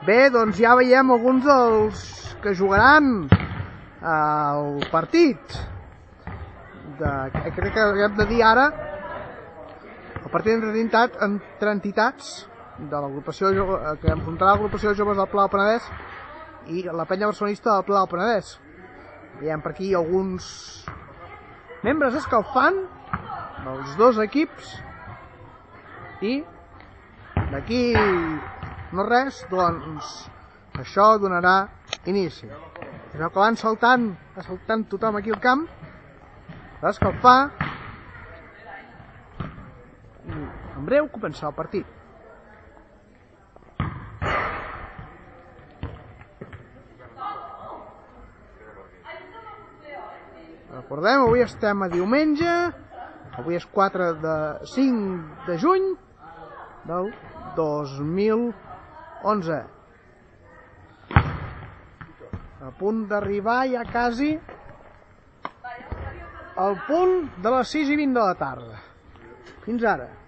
Bé, doncs ja veiem alguns dels que jugaran al partit. Crec que hem de dir ara el partit entre entitats de l'agrupació que enfrontarà l'agrupació de joves del Pla del Penedès i la penya barcelonista del Pla del Penedès. Veiem per aquí alguns membres escalfant dels dos equips i d'aquí no res, doncs això donarà inici. Veu que van saltant tothom aquí al camp a escalfar i en breu començarà el partit. Recordem, avui estem a diumenge, avui és 5 de juny del 2011. A punt d'arribar ja quasi al punt de les 6:20 de la tarda. Fins ara.